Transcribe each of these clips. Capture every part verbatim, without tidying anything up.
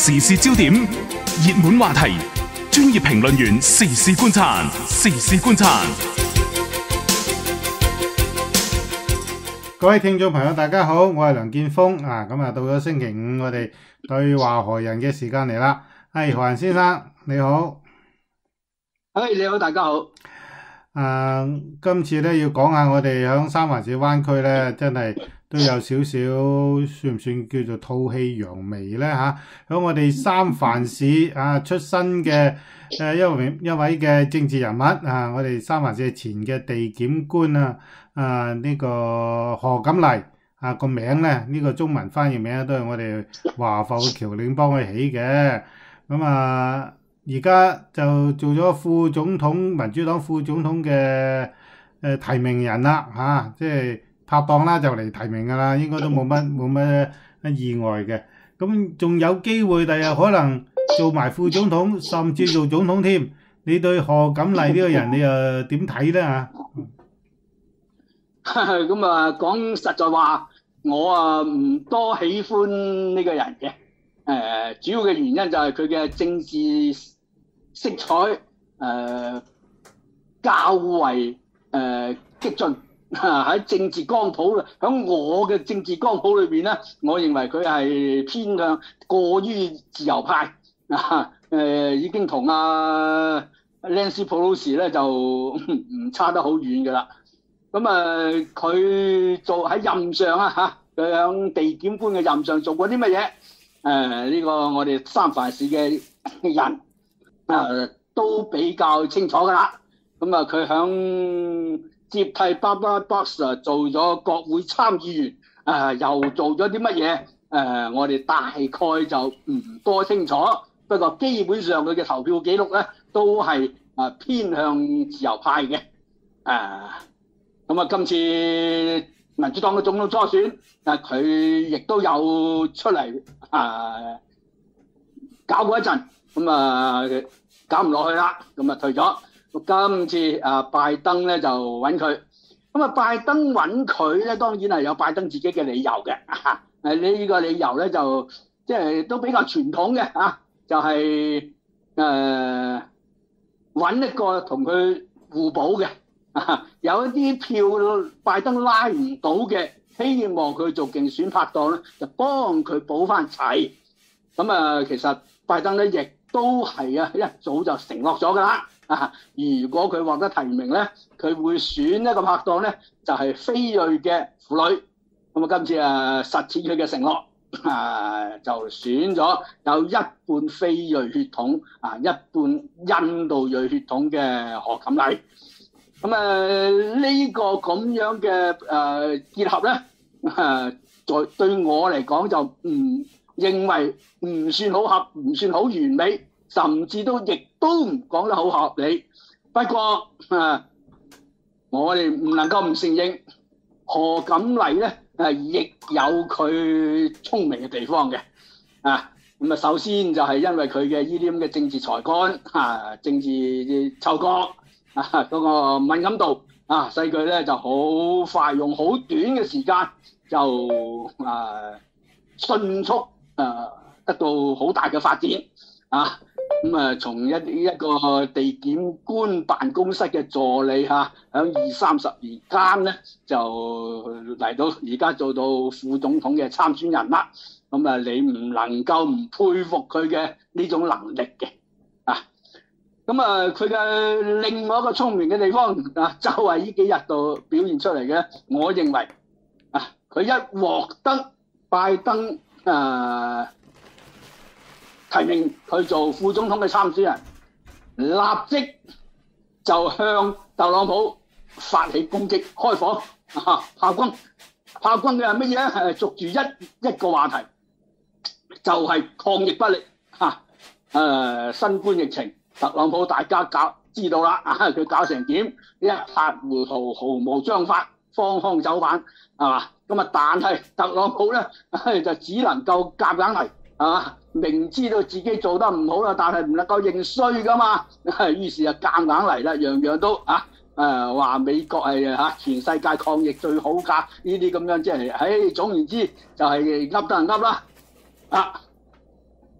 時事焦點、熱門話題、專業評論員時事觀察，時事觀察。 各位聽眾朋友，大家好，我係梁建峰啊！咁啊，到咗星期五，我哋對話何人嘅時間嚟啦。係何人先生，你好。 誒，你好，大家好。 啊，今次咧要講下我哋響三藩市灣區咧，真係都有少少算唔算叫做吐氣揚眉咧吓？響我哋三藩市啊出身嘅誒一位一位嘅政治人物啊，我哋三藩市前嘅地檢官啊啊呢個何錦麗啊個名咧，呢個中文翻譯名都係我哋華埠嘅僑領幫佢起嘅，咁啊。而家就做咗副總統，民主黨副總統嘅誒提名人啦嚇，即係拍檔啦，就嚟提名噶啦，應該都冇乜冇乜意外嘅。咁仲有機會第日可能做埋副總統，甚至做總統添。你對何錦麗呢個人你又點睇咧嚇？ 咁啊，講實在話，我啊唔多喜歡呢個人嘅。誒，主要嘅原因就係佢嘅政治色彩誒、呃、較為誒、呃、激進，喺政治光譜，喺我嘅政治光譜裏邊咧，我認為佢係偏向過於自由派啊，誒、呃、已經同阿 Nancy Pelosi 咧就唔差得好遠㗎啦。咁啊，佢做喺任上啊嚇，佢喺地檢官嘅任上做過啲乜嘢？誒、呃、呢、這個我哋三藩市嘅人。誒都比較清楚㗎啦，咁啊佢響接替 Barbara Boxer 做咗國會參議員，誒又做咗啲乜嘢？誒我哋大概就唔多清楚，不過基本上佢嘅投票記錄咧都係誒偏向自由派嘅。誒咁啊今次民主黨嘅總統初選，誒佢亦都有出嚟誒搞過一陣。咁啊，搞唔落去啦，咁啊退咗。今次啊，拜登咧就揾佢。咁啊，拜登揾佢咧，當然係有拜登自己嘅理由嘅。誒呢個理由咧就即係都比較傳統嘅啊，就係誒揾一個同佢互補嘅。啊，有一啲票拜登拉唔到嘅，希望佢做競選拍檔咧，就幫佢補翻齊。咁啊，其實拜登咧亦都係啊，一早就承諾咗㗎啦。啊，如果佢獲得提名咧，佢會選一個拍檔咧，就係、是、非裔嘅婦女。咁啊，今次啊實踐佢嘅承諾，啊就選咗有一半非裔血統啊，一半印度裔血統嘅何錦麗。咁啊，呢、這個咁樣嘅誒、啊、結合咧，啊，在對我嚟講就唔認為唔算好合，唔算好完美，甚至都亦都唔講得好合理。不過啊，我哋唔能夠唔承認何錦麗咧，誒亦有佢聰明嘅地方嘅。啊，咁啊，首先就係因為佢嘅呢啲咁嘅政治才幹啊，政治嗅覺啊，嗰、那個敏感度啊，使佢咧就好快用好短嘅時間就啊迅速。誒得到好大嘅發展啊！咁啊，從一一個地檢官辦公室嘅助理嚇，喺二三十年間咧，就嚟到而家做到副總統嘅參選人啦。咁啊，你唔能夠唔佩服佢嘅呢種能力嘅啊！咁啊，佢嘅另外一個聰明嘅地方啊，就係呢幾日度表現出嚟嘅。我認為啊，佢一獲得拜登誒、呃、提名佢做副總統嘅參選人，立即就向特朗普發起攻擊，開火啊！炮轟，炮轟嘅係乜嘢？係捉住一一個話題，就係、是、抗疫不力嚇。誒、呃，新冠疫情，特朗普大家搞知道啦，啊，佢搞成點？一塌糊塗，毫無章法，荒腔走板，係嘛？咁啊，但係特朗普咧，就只能夠夾硬嚟，係嘛？明知道自己做得唔好啦，但係唔能夠認衰噶嘛，於是就夾硬嚟啦，樣樣都啊誒話美國係嚇全世界抗疫最好㗎，呢啲咁樣即係，唉，總言之就係噏得人噏啦，啊！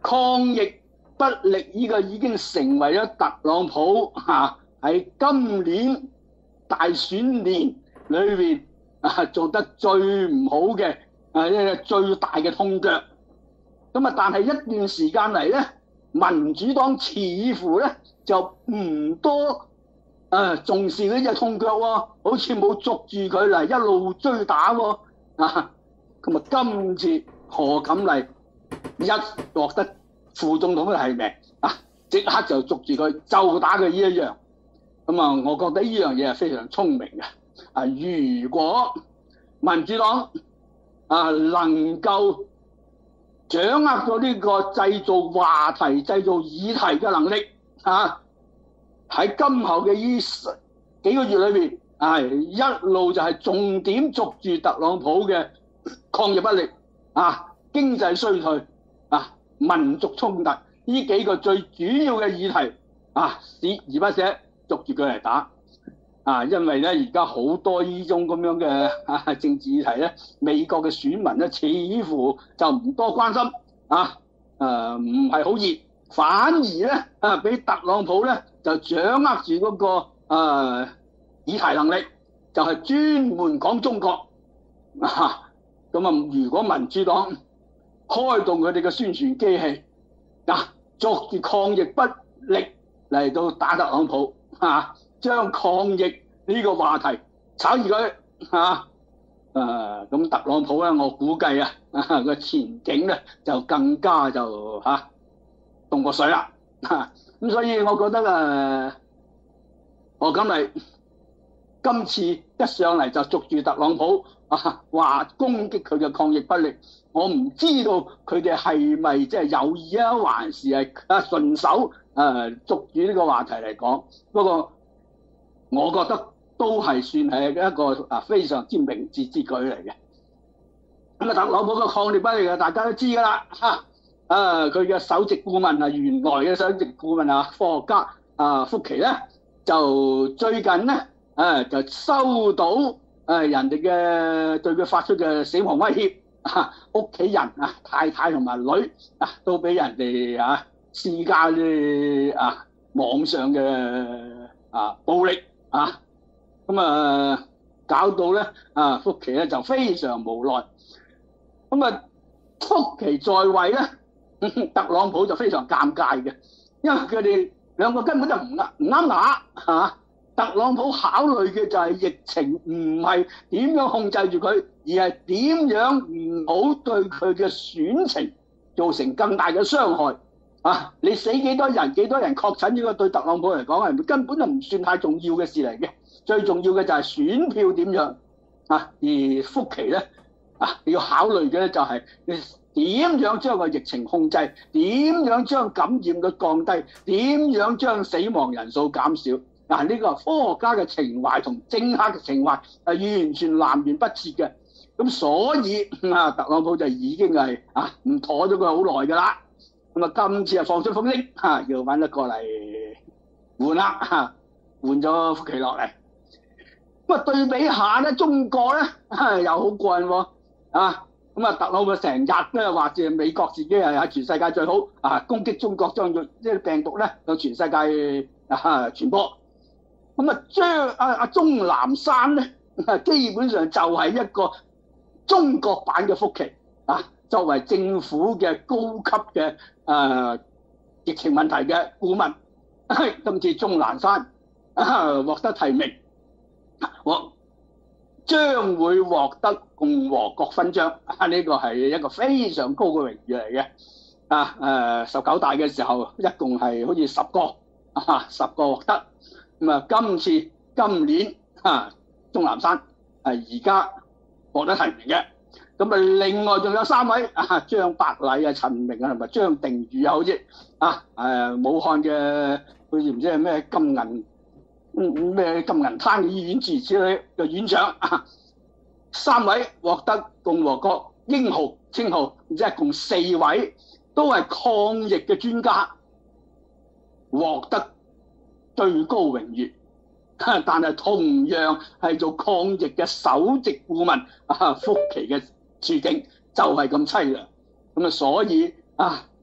抗疫不力呢個已經成為咗特朗普嚇喺今年大選年裏邊啊做得最唔好嘅啊一個最大嘅痛腳。咁啊，但係一段時間嚟咧，民主黨似乎咧就唔多誒重視呢隻痛腳喎，好似冇捉住佢嚟一路追打喎啊！咁啊，今次何錦麗一獲得副總統嘅提名啊，即刻就捉住佢，就打佢呢一樣。咁啊，我覺得呢樣嘢係非常聰明嘅。啊，如果民主黨啊能夠掌握咗呢個製造話題、製造議題嘅能力啊，喺今後嘅呢幾個月裏邊，啊一路就係重點捉住特朗普嘅抗疫不力啊、經濟衰退啊、民族衝突呢幾個最主要嘅議題啊，鍥而不捨捉住佢嚟打啊！因為咧而家好多呢種咁樣嘅啊政治議題咧，美國嘅選民咧似乎就唔多關心啊，誒唔係好熱，反而咧啊俾特朗普咧就掌握住嗰、那個誒、啊、議題能力，就係、是、專門講中國啊！咁啊，如果民主黨開動佢哋嘅宣傳機器，嗱捉住抗疫不力嚟到打特朗普啊，將抗疫呢個話題炒熱佢啊！誒咁特朗普咧，我估計啊個前景咧就更加就嚇凍過水啦嚇！咁所以我覺得誒，何錦麗今次一上嚟就捉住特朗普啊，話攻擊佢嘅抗疫不力。我唔知道佢哋係咪即係有意啊，還是係啊順手誒捉住呢個話題嚟講。不過我覺得都係算係一個啊非常之明智之舉嚟嘅。咁啊，特朗普嘅抗疫不力啊，大家都知㗎啦嚇。啊，佢嘅首席顧問啊，原來嘅首席顧問啊，科學家啊福奇咧，就最近咧啊就收到誒人哋嘅對佢發出嘅死亡威脅。啊！屋企人啊，太太同埋女啊，都俾人哋啊施加啲啊網上嘅啊暴力啊，咁啊搞到咧啊福奇咧就非常無奈。咁啊福奇在位咧，特朗普就非常尷尬嘅，因為佢哋兩個根本就唔啱唔啱牙嚇。特朗普考慮嘅就係疫情，唔係點樣控制住佢，而係點樣唔好對佢嘅選情造成更大嘅傷害啊！你死幾多人，幾多人確診，呢個對特朗普嚟講係根本就唔算太重要嘅事嚟嘅。最重要嘅就係選票點樣啊！而福奇咧啊，要考慮嘅咧就係你點樣將個疫情控制，點樣將感染率降低，點樣將死亡人數減少。嗱，呢個科學家嘅情懷同政客嘅情懷係完全南轅北轍嘅，咁所以啊，特朗普就已經係啊唔妥咗佢好耐㗎啦。咁啊，今次啊放出風聲嚇，要揾一個嚟換啦嚇，換咗福奇落嚟。咁啊，對比下咧，中國咧又好過癮喎啊！咁啊，特朗普成日咧話住美國自己係喺全世界最好啊，攻擊中國將呢啲病毒咧向全世界啊傳播。咁啊，將阿阿鍾南山咧，基本上就係一個中國版嘅福奇啊！作為政府嘅高級嘅誒、呃、疫情問題嘅顧問，今次鍾南山啊獲得提名，獲將會獲得共和國勳章啊！呢個係一個非常高嘅榮譽嚟嘅啊！誒十九大嘅時候，一共係好似十個啊，十個獲得。咁啊，今次今年啊，鍾南山係而家獲得提名嘅。咁啊，另外仲有三位啊，張伯禮啊、陳明啊同埋張定宇啊，好似啊誒武漢嘅好似唔知係咩金銀咩金銀灘嘅醫院諸如此類嘅院長啊，三位獲得共和國英豪稱號，即係共四位都係抗疫嘅專家獲得最高榮譽，但係同樣係做抗疫嘅首席顧問啊，福奇嘅處境就係咁淒涼。咁啊，所以啊，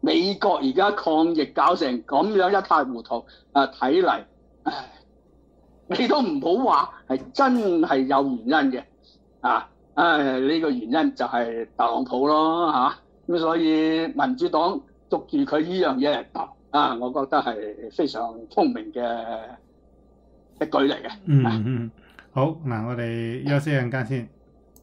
美國而家抗疫搞成咁樣一塌糊塗，啊睇嚟，唉，你都唔好話係真係有原因嘅，啊，唉呢、這個原因就係特朗普咯嚇，咁、啊、所以民主黨捉住佢呢樣嘢嚟鬥，啊，我覺得係非常聰明嘅一舉嚟嘅。 嗯嗯，好嗱，我哋休息一陣間先。